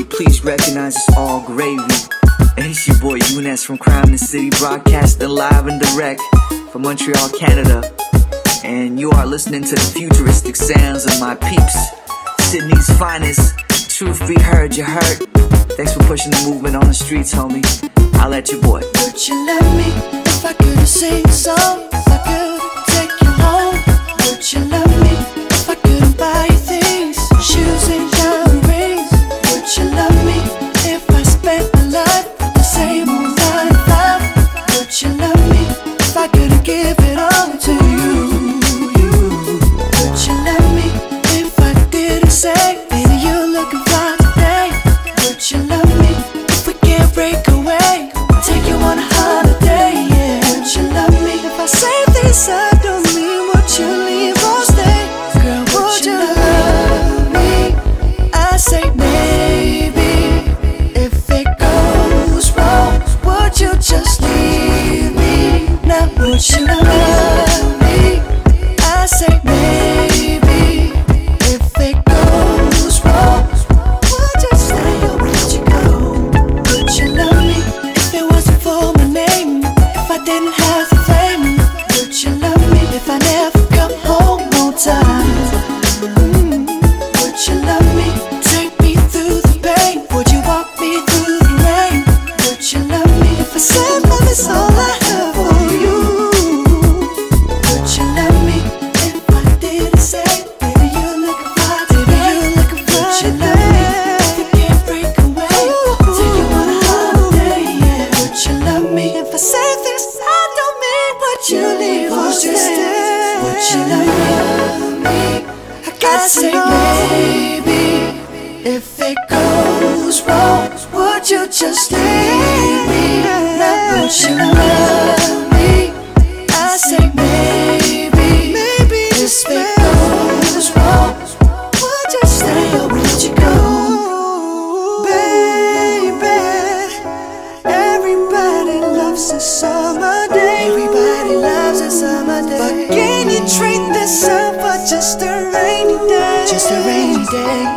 baby, please recognize it's all gravy. And it's your boy Younes from Crime in the City, broadcasting live and direct from Montreal, Canada. And you are listening to the futuristic sounds of my peeps, Sydney's finest. Truth be heard, you heard. Thanks for pushing the movement on the streets, homie. I'll let you, boy. Would you love me if I could sing a song? If I could take you home? Would you love me if I couldn't buy you things, shoes and diamond rings? Would you love me if I spent my life with the same old 9 to 5? Would you love me if I couldn't give it all to you? Would you love me if I didn't say, baby, you're looking fine today? Would you love me if we can't break away, take you on a holiday? Yeah. Would you love me if I say this I don't mean, would you leave or stay? Girl, would you love me? I say maybe. If it goes wrong, would you just leave me? Now would you love me? I say maybe. If it goes wrong, would you stay or would you go? Would you love me if it wasn't for my name? If I didn't have the fame? Would you love me if I never come home on time? Would you love me? Take me through the pain. Would you walk me through the rain? Would you love me if I said love is all I have for you? Would you love me if I didn't say, baby, you're looking fine today? Would you love me if we can't break away, take you on a holiday? Yeah. Would you love me if I say this I don't mean, would you leave or stay? Would you love me? I say maybe. If it goes wrong, would you just leave me? Now would you love me? I say maybe. If it goes wrong, would you stay or would you go? Baby, everybody loves a summer day. Everybody loves a summer day. But can you trade this up for just a rainy day? Just a rainy day.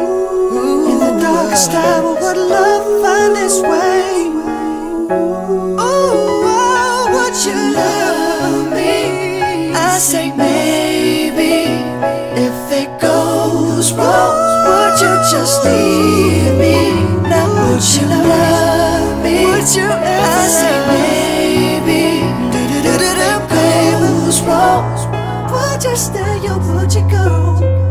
In the darkest hour, would love find its way? Ooh, oh, would you love me? I say maybe. If it goes wrong, would you just leave me? Now would you love me? Would you? I say maybe. If it goes wrong, would you stay or would you go?